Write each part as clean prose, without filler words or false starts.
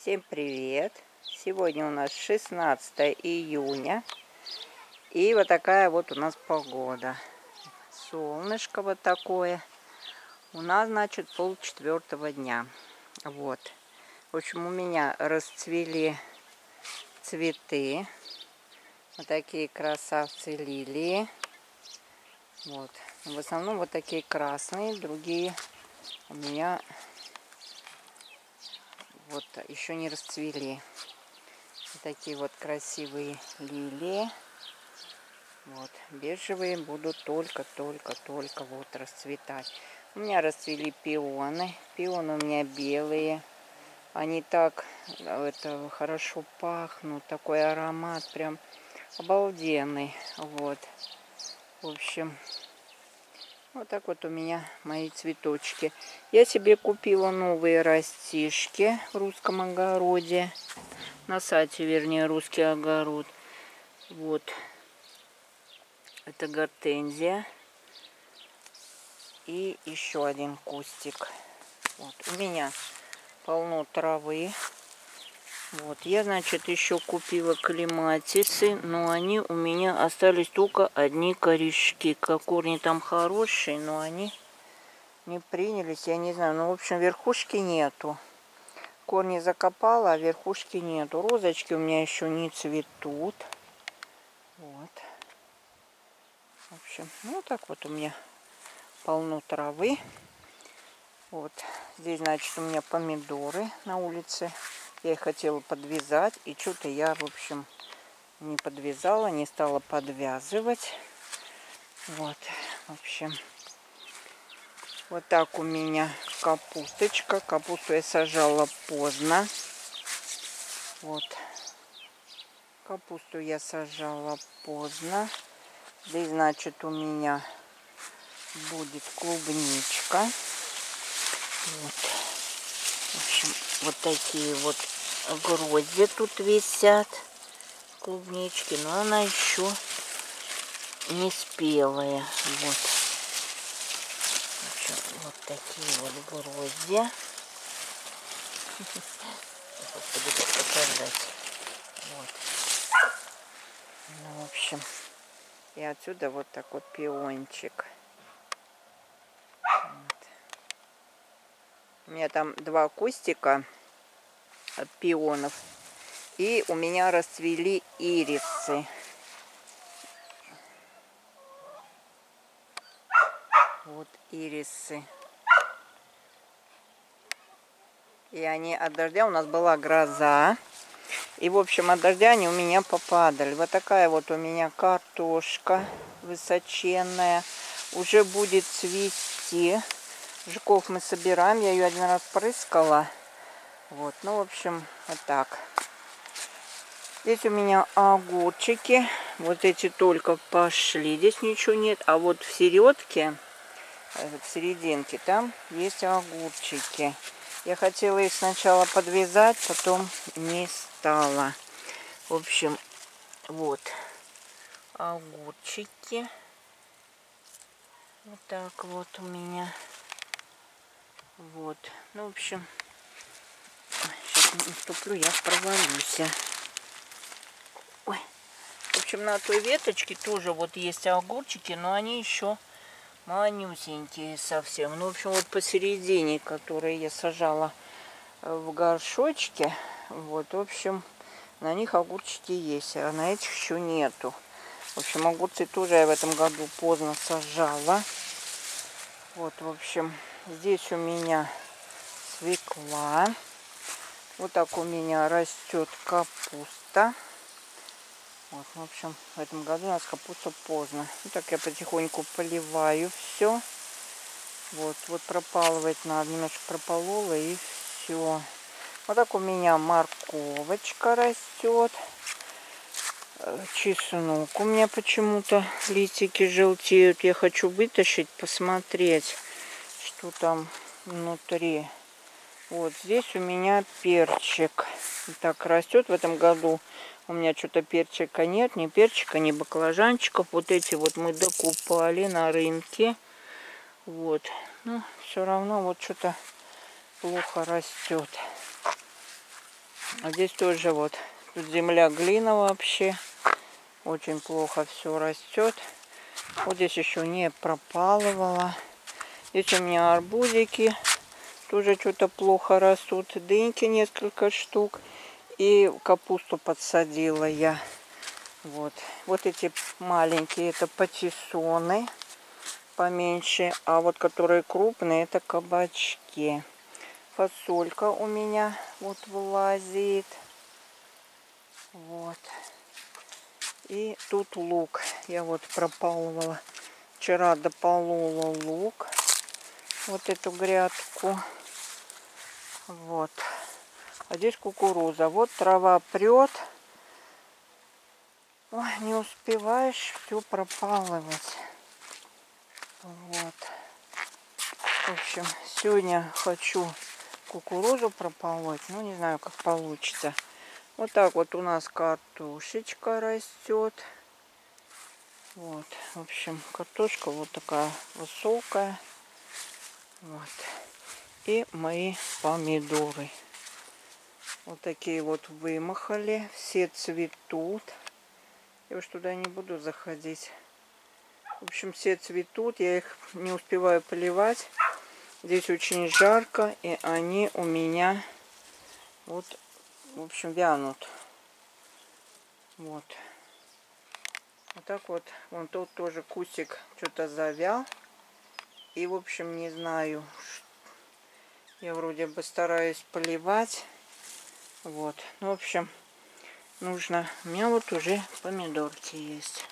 Всем привет! Сегодня у нас 16 июня. И вот такая вот у нас погода. Солнышко вот такое. У нас, значит, 3:30 дня. Вот. В общем, у меня расцвели цветы. Вот такие красавцы лилии. Вот. В основном вот такие красные. Другие у меня вот еще не расцвели. Вот такие вот красивые лилии. Вот, бежевые будут только-только вот расцветать. У меня расцвели пионы. Пионы у меня белые. Они так хорошо пахнут. Такой аромат прям обалденный. Вот. В общем, вот так вот у меня мои цветочки. Я себе купила новые растишки в русском огороде. На сайте, вернее, русский огород. Вот. Это гортензия. И еще один кустик. Вот. У меня полно травы. Вот. Я, значит, еще купила клематисы. Но они у меня остались только одни корешки. Корни там хорошие, но они не принялись. Я не знаю. Ну, в общем, верхушки нету. Корни закопала, а верхушки нету. Розочки у меня еще не цветут. Вот. В общем, ну так вот у меня полно травы. Вот здесь, значит, у меня помидоры на улице. Я их хотела подвязать. И что-то я, в общем, не подвязала, не стала подвязывать. Вот, в общем, вот так у меня капусточка. Капусту я сажала поздно. Вот. Капусту я сажала поздно. Здесь, значит, у меня будет клубничка. Вот. В общем, вот такие вот грозди тут висят. Клубнички. Но она еще не спелая. Вот. В общем, вот такие вот грозди. Господи, как показать. Вот. Ну, в общем, и отсюда вот такой пиончик. Вот. У меня там два кустика пионов. И у меня расцвели ирисы. Вот ирисы. И они от дождя, у нас была гроза. И, в общем, от дождя они у меня попадали. Вот такая вот у меня картошка высоченная. Уже будет цвести. Жуков мы собираем. Я ее один раз прыскала. Вот, ну, в общем, вот так. Здесь у меня огурчики. Вот эти только пошли. Здесь ничего нет. А вот в середке, в серединке, там есть огурчики. Я хотела их сначала подвязать, потом не стала. В общем, вот огурчики. Вот так вот у меня. Вот. Ну, в общем, сейчас наступлю, я провалюсь. Ой. В общем, на той веточке тоже вот есть огурчики, но они еще манюсенькие совсем. Ну, в общем, вот посередине, которые я сажала в горшочке, вот, в общем, на них огурчики есть, а на этих еще нету. В общем, огурцы тоже я в этом году поздно сажала. Вот, в общем, здесь у меня свекла. Вот так у меня растет капуста. Вот, в общем, в этом году у нас капуста поздно. Вот так я потихоньку поливаю все. Вот пропалывать надо. Немножко прополола и все. Вот так у меня морковочка растет. Чеснок у меня почему-то листики желтеют. Я хочу вытащить, посмотреть, что там внутри. Вот здесь у меня перчик. Так растет в этом году. У меня что-то перчика нет, ни перчика, ни баклажанчиков. Вот эти вот мы докупали на рынке. Вот. Но все равно вот что-то плохо растет. А здесь тоже вот. Тут земля глина вообще. Очень плохо все растет. Вот здесь еще не пропалывала. Здесь у меня арбузики. Тоже что-то плохо растут. Дыньки несколько штук. И капусту подсадила я. Вот. Вот эти маленькие, это патиссоны. Поменьше. А вот которые крупные, это кабачки. Фасолька у меня вот вылазит. Вот. И тут лук. Я вот пропалывала. Вчера дополола лук. Вот эту грядку. Вот. А здесь кукуруза. Вот трава прет. Ой, не успеваешь все пропалывать. Вот. В общем, сегодня хочу кукурузу прополоть. Ну, не знаю, как получится. Вот так вот у нас картошечка растет. Вот. В общем, картошка вот такая высокая. Вот. И мои помидоры. Вот такие вот вымахали. Все цветут. Я уж туда не буду заходить. В общем, все цветут. Я их не успеваю поливать. Здесь очень жарко. И они у меня вот, в общем, вянут. Вот. Вот так вот. Вон тут тоже кустик что-то завял. И, в общем, не знаю. Я вроде бы стараюсь поливать. Вот. Ну, в общем, нужно... У меня вот уже помидорки есть.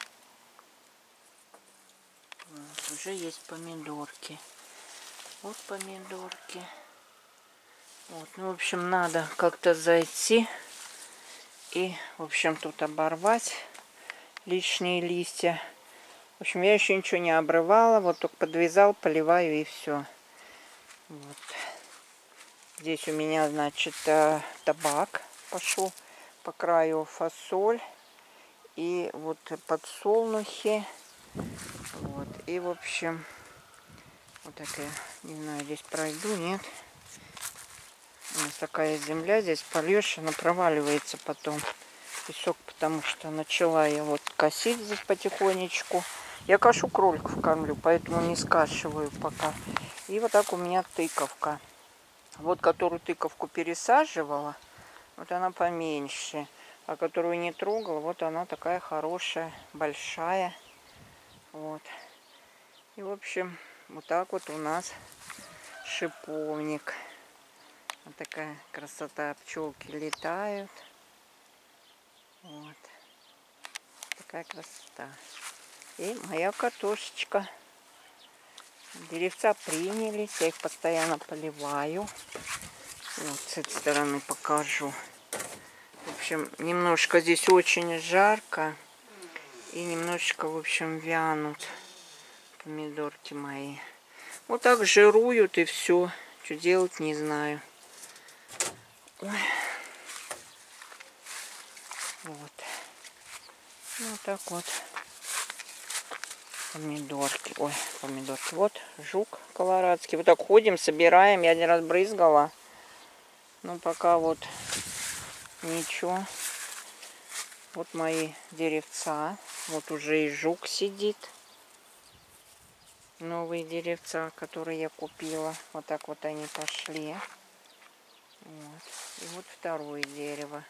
Вот, уже есть помидорки. Вот помидорки. Вот. Ну, в общем, надо как-то зайти. И, в общем, тут оборвать лишние листья. В общем, я еще ничего не обрывала. Вот только подвязал, поливаю и все. Вот. Здесь у меня, значит, табак пошел. По краю фасоль. И вот подсолнухи. Вот. И, в общем, вот такая, не знаю, здесь пройду, нет. У нас такая земля, здесь польешь, она проваливается потом. Песок, потому что начала я вот косить здесь потихонечку. Я кашу кроликов кормлю, поэтому не скашиваю пока. И вот так у меня тыковка. Вот которую тыковку пересаживала, вот она поменьше. А которую не трогала, вот она такая хорошая, большая. Вот. И, в общем, вот так вот у нас шиповник. Вот такая красота. Пчелки летают. Вот. Такая красота. И моя картошечка. Деревца принялись. Я их постоянно поливаю. Вот с этой стороны покажу. В общем, немножко здесь очень жарко. И немножечко, в общем, вянут помидорки мои. Вот так жируют и все. Что делать, не знаю. Ой. Вот. Ну, так вот. Помидорки. Ой, помидорки. Вот жук колорадский. Вот так ходим, собираем. Я один раз брызгала. Ну, пока вот ничего. Вот мои деревца. Вот уже и жук сидит. Новые деревца, которые я купила. Вот так вот они пошли. Вот. И вот второе дерево.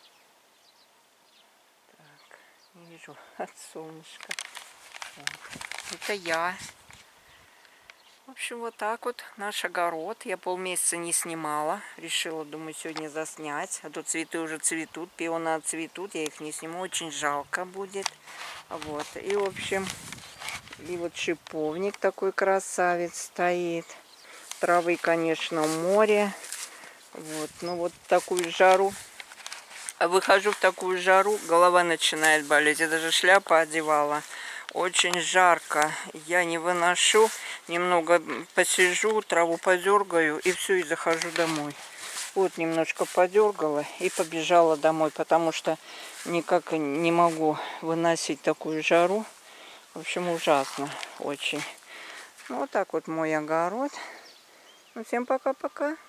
Так, не вижу от солнышка. Вот. Это я. В общем, вот так вот наш огород. Я полмесяца не снимала. Решила, думаю, сегодня заснять. А то цветы уже цветут, пионы цветут. Я их не сниму. Очень жалко будет. Вот. И, в общем, и вот шиповник такой красавец стоит. Травы, конечно, море. Вот. Ну, вот такую жару. Выхожу в такую жару, голова начинает болеть. Я даже шляпу одевала. Очень жарко. Я не выношу. Немного посижу, траву подергаю и все, и захожу домой. Вот немножко подергала и побежала домой, потому что никак не могу выносить такую жару. В общем, ужасно очень. Ну, вот так вот мой огород. Ну, всем пока-пока.